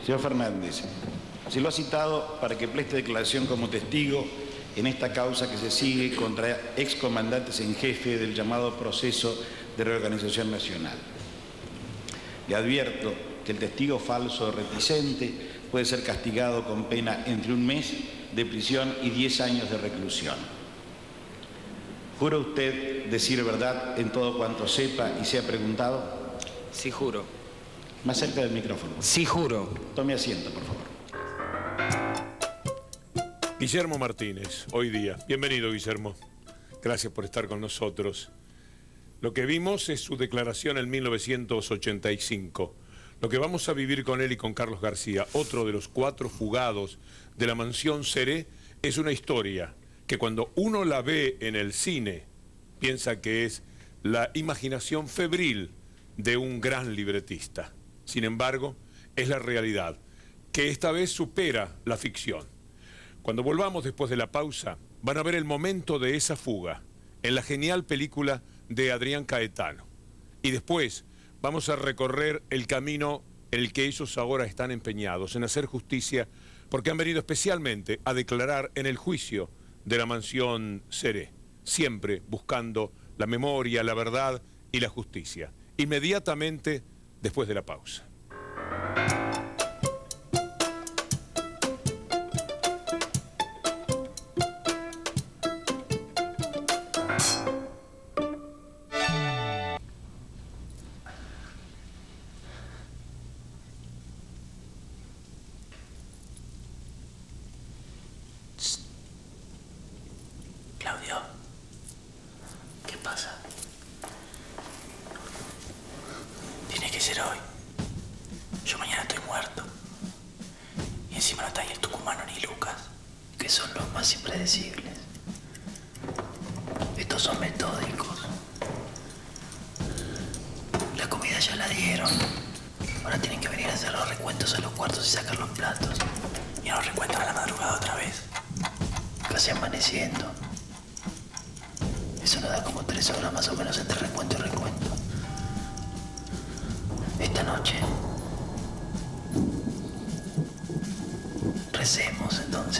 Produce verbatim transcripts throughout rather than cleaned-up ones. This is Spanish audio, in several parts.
Señor Fernández, se lo ha citado para que preste declaración como testigo en esta causa que se sigue contra excomandantes en jefe del llamado proceso de reorganización nacional. Le advierto que el testigo falso o reticente puede ser castigado con pena entre un mes de prisión y diez años de reclusión. ¿Jura usted decir verdad en todo cuanto sepa y sea preguntado? Sí, juro. Más cerca del micrófono. Sí, juro. Tome asiento, por favor. Guillermo Martínez, hoy día. Bienvenido, Guillermo. Gracias por estar con nosotros. Lo que vimos es su declaración en mil novecientos ochenta y cinco. Lo que vamos a vivir con él y con Carlos García, otro de los cuatro fugados de la mansión Seré, es una historia que cuando uno la ve en el cine, piensa que es la imaginación febril de un gran libretista. Sin embargo, es la realidad, que esta vez supera la ficción. Cuando volvamos después de la pausa, van a ver el momento de esa fuga, en la genial película de Adrián Caetano. Y después vamos a recorrer el camino en el que ellos ahora están empeñados, en hacer justicia, porque han venido especialmente a declarar en el juicio de la mansión Seré, siempre buscando la memoria, la verdad y la justicia. Inmediatamente después de la pausa. Claudio, ¿qué pasa? Tiene que ser hoy. Yo mañana estoy muerto. Y encima no está ni el tucumano ni Lucas, que son los más impredecibles. Estos son metódicos. La comida ya la dieron. Ahora tienen que venir a hacer los recuentos a los cuartos y sacar los platos. Y nos recuentan a la madrugada otra vez. Casi amaneciendo. Eso nos da como tres horas más o menos entre recuento y recuento. Esta noche recemos entonces.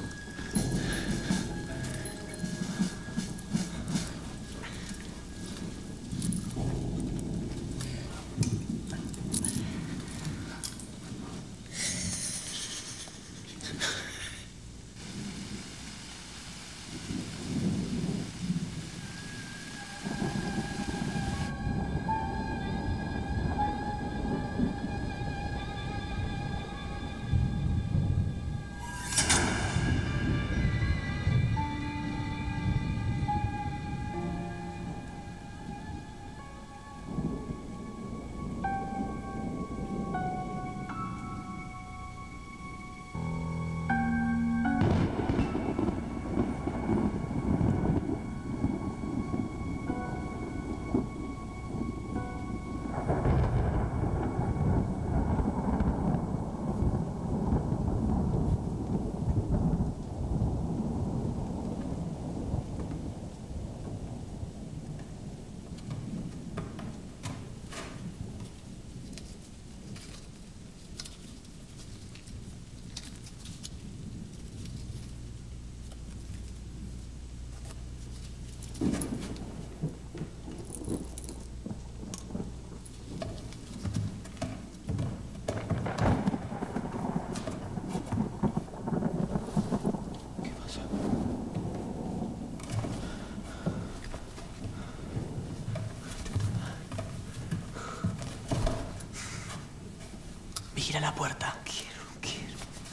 Vigila la puerta. Quiero, quiero.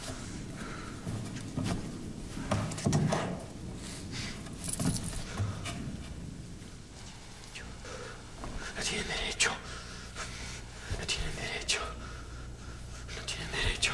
No tienen derecho. No tienen derecho. No tienen derecho.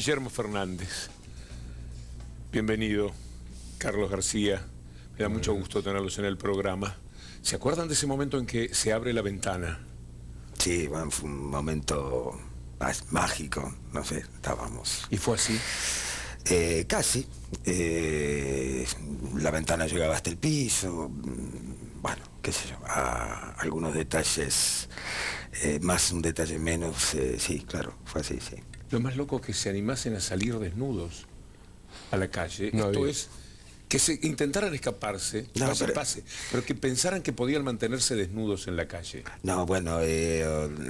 Guillermo Fernández, bienvenido. Carlos García, me da mucho gusto tenerlos en el programa. ¿Se acuerdan de ese momento en que se abre la ventana? Sí, bueno, fue un momento mágico, no sé, estábamos... ¿Y fue así? Eh, casi. Eh, la ventana llegaba hasta el piso, bueno, qué sé yo, a algunos detalles, eh, más un detalle menos, eh, sí, claro, fue así, sí. Lo más loco es que se animasen a salir desnudos a la calle. No, Esto bien. es... que se intentaran escaparse, No, pase, pero... pase, pero que pensaran que podían mantenerse desnudos en la calle. No, bueno, eh,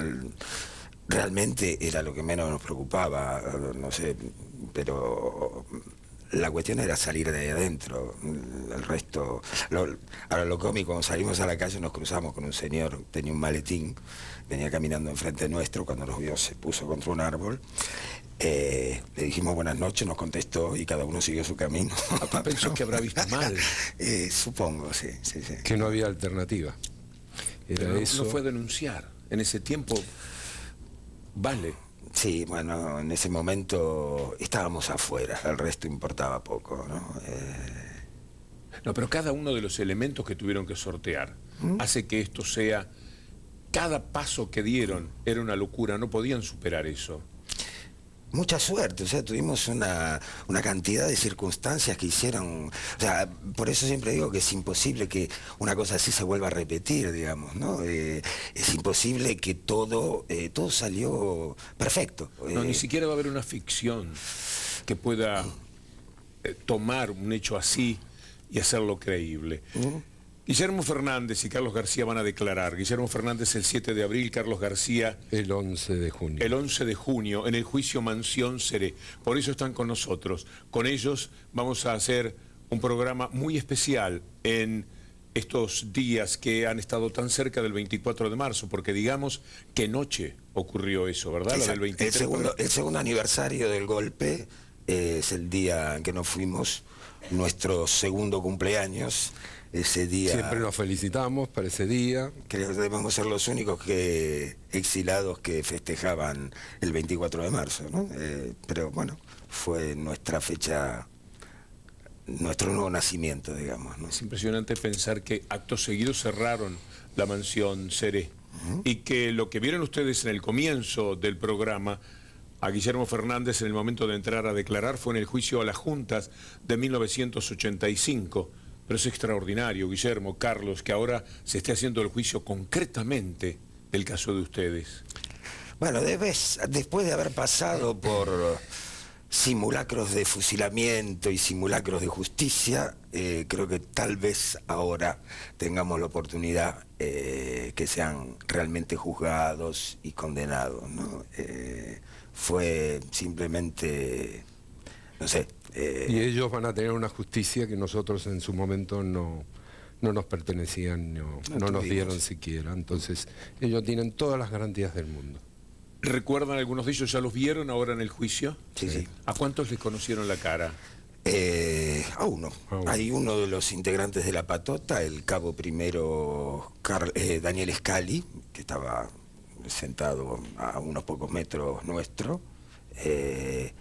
realmente era lo que menos nos preocupaba, no sé, pero la cuestión era salir de ahí adentro. El resto... Lo, ahora lo cómico, cuando salimos a la calle nos cruzamos con un señor, tenía un maletín, venía caminando enfrente nuestro, cuando nos vio se puso contra un árbol. Eh, le dijimos buenas noches, nos contestó y cada uno siguió su camino. Papá pensó que habrá visto mal. eh, supongo, sí, sí, sí. Que no había alternativa. Era Pero eso. no fue a denunciar. En ese tiempo, vale. Sí, bueno, en ese momento estábamos afuera, el resto importaba poco, ¿no? Eh... No, pero cada uno de los elementos que tuvieron que sortear ¿Mm? hace que esto sea... Cada paso que dieron era una locura, no podían superar eso. Mucha suerte, o sea, tuvimos una, una cantidad de circunstancias que hicieron, o sea, por eso siempre digo que es imposible que una cosa así se vuelva a repetir, digamos, ¿no? Eh, es imposible que todo, eh, todo salió perfecto. No, eh, ni siquiera va a haber una ficción que pueda eh, tomar un hecho así y hacerlo creíble. ¿Mm? Guillermo Fernández y Carlos García van a declarar. Guillermo Fernández el siete de abril, Carlos García... El once de junio. El once de junio, en el juicio Mansión Seré. Por eso están con nosotros. Con ellos vamos a hacer un programa muy especial en estos días que han estado tan cerca del veinticuatro de marzo, porque digamos qué noche ocurrió eso, ¿verdad? Exacto. La del veintitrés. El segundo, el segundo aniversario del golpe eh, es el día en que nos fuimos, nuestro segundo cumpleaños. Ese día... Siempre nos felicitamos para ese día. Creo que debemos ser los únicos que exilados que festejaban el veinticuatro de marzo, ¿no? Eh, pero bueno, fue nuestra fecha, nuestro nuevo nacimiento, digamos, ¿no? Es impresionante pensar que acto seguido cerraron la Mansión Seré uh-huh. y que lo que vieron ustedes en el comienzo del programa a Guillermo Fernández en el momento de entrar a declarar fue en el juicio a las juntas de mil novecientos ochenta y cinco. Pero es extraordinario, Guillermo, Carlos, que ahora se esté haciendo el juicio concretamente del caso de ustedes. Bueno, debes, después de haber pasado por simulacros de fusilamiento y simulacros de justicia, eh, creo que tal vez ahora tengamos la oportunidad eh, que sean realmente juzgados y condenados, ¿no? Eh, fue simplemente, no sé... Eh, y ellos van a tener una justicia que nosotros en su momento no, no nos pertenecían, no, no, no nos dieron siquiera. Entonces, ellos tienen todas las garantías del mundo. ¿Recuerdan algunos de ellos? ¿Ya los vieron ahora en el juicio? Sí, sí. ¿A cuántos les conocieron la cara? Eh, a uno. A uno. Hay uno de los integrantes de La Patota, el cabo primero Carl, eh, Daniel Scali, que estaba sentado a unos pocos metros nuestro. Eh,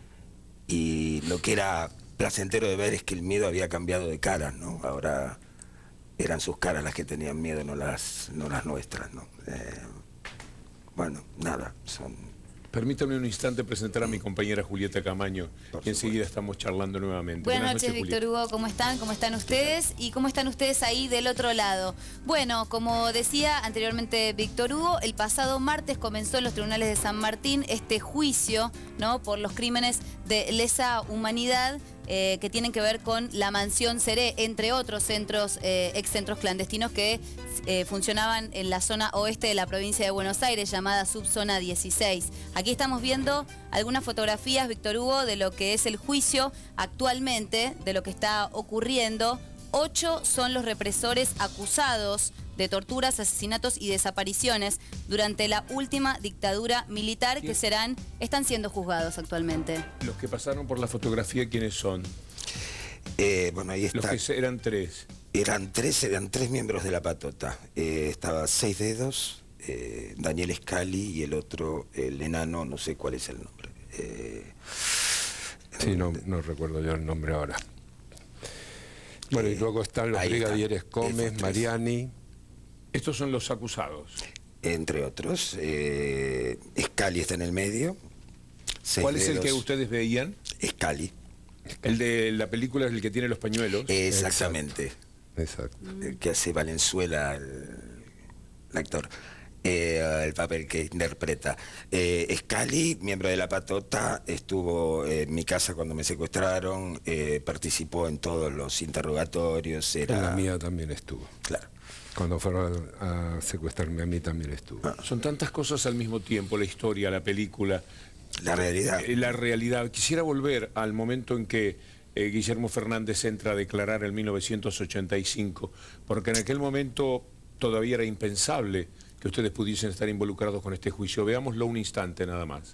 Y lo que era placentero de ver es que el miedo había cambiado de caras, ¿no? Ahora eran sus caras las que tenían miedo, no las, no las nuestras, ¿no? Eh, bueno, nada, son... Permítame un instante presentar a mi compañera Julieta Camaño y enseguida estamos charlando nuevamente. Buenas, Buenas noches, Víctor Hugo, ¿cómo están? ¿Cómo están ustedes? ¿Y cómo están ustedes ahí del otro lado? Bueno, como decía anteriormente Víctor Hugo, el pasado martes comenzó en los tribunales de San Martín este juicio, ¿no?, por los crímenes de lesa humanidad eh, que tienen que ver con la Mansión Seré, entre otros centros, eh, ex centros clandestinos que eh, funcionaban en la zona oeste de la provincia de Buenos Aires, llamada Subzona dieciséis. Aquí estamos viendo algunas fotografías, Víctor Hugo, de lo que es el juicio actualmente, de lo que está ocurriendo. Ocho son los represores acusados de torturas, asesinatos y desapariciones durante la última dictadura militar que serán, están siendo juzgados actualmente. Los que pasaron por la fotografía, ¿quiénes son? Eh, bueno, ahí está. Los que eran tres. Eran tres, eran tres miembros de La Patota. Eh, estaba Seis Dedos, eh, Daniel Scali y el otro, el enano, no sé cuál es el nombre. Eh, Sí, no, no recuerdo yo el nombre ahora. Bueno, y luego están los brigadieres Gómez, Mariani. Estos son los acusados. Entre otros. Eh, Scali está en el medio. ¿Cuál es el dedos. que ustedes veían? Scali. El de la película es el que tiene los pañuelos. Exactamente. Exacto. El que hace Valenzuela, el, el actor. Eh, el papel que interpreta. Eh, Scali, miembro de la patota, estuvo en mi casa cuando me secuestraron, eh, participó en todos los interrogatorios. Era... En la mía también estuvo. Claro. Cuando fueron a, a secuestrarme a mí también estuvo. Ah, son tantas cosas al mismo tiempo, la historia, la película. La realidad. Eh, la realidad. Quisiera volver al momento en que eh, Guillermo Fernández entra a declarar en mil novecientos ochenta y cinco, porque en aquel momento todavía era impensable que ustedes pudiesen estar involucrados con este juicio. Veámoslo un instante nada más.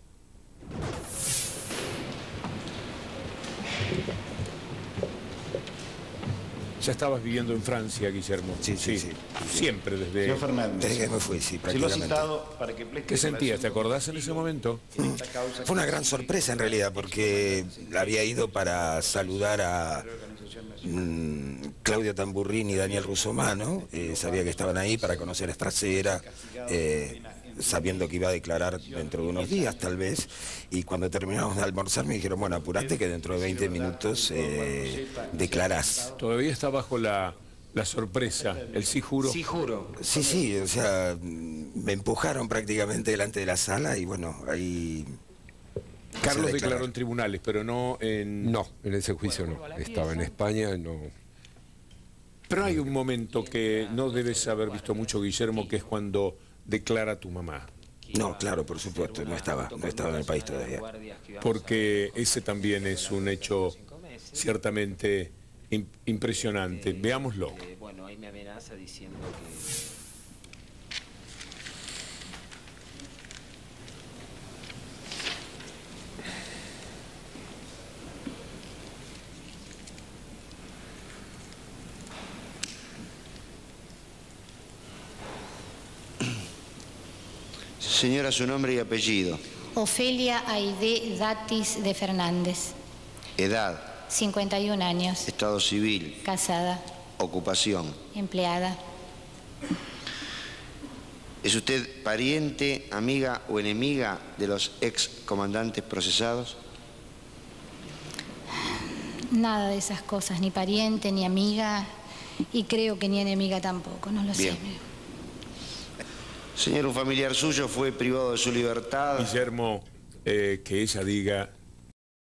Ya estabas viviendo en Francia, Guillermo. Sí, sí, sí. Siempre desde... Señor Fernández. Desde que me fui, sí, prácticamente. Se lo ha citado para que preste ¿Qué sentías? ¿Te acordás en ese momento? Fue una gran sorpresa en realidad, porque había ido para saludar a mmm, Claudio Tamburrini y Daniel Russomano, eh, sabía que estaban ahí para conocer a Estracera, eh, sabiendo que iba a declarar dentro de unos días tal vez, y cuando terminamos de almorzar me dijeron, bueno, apurate que dentro de veinte minutos eh, declarás. Todavía está bajo la, la sorpresa, el sí juro. Sí juro. Sí, sí, o sea, me empujaron prácticamente delante de la sala y bueno, ahí... Carlos declaró en tribunales, pero no en... No, en ese juicio no. Estaba en España, no... Pero hay un momento que no debes haber visto mucho, Guillermo, que es cuando declara tu mamá. No, claro, por supuesto, no estaba, no estaba en el país todavía. Porque ese también es un hecho ciertamente im- impresionante. Veámoslo. Bueno, ahí me amenaza diciendo que... Señora, su nombre y apellido. Ofelia Aide Datis de Fernández. Edad. cincuenta y un años. Estado civil. Casada. Ocupación. Empleada. ¿Es usted pariente, amiga o enemiga de los ex comandantes procesados? Nada de esas cosas, ni pariente, ni amiga, y creo que ni enemiga tampoco, no lo Bien. sé. Señor, un familiar suyo fue privado de su libertad. Guillermo, eh, que ella diga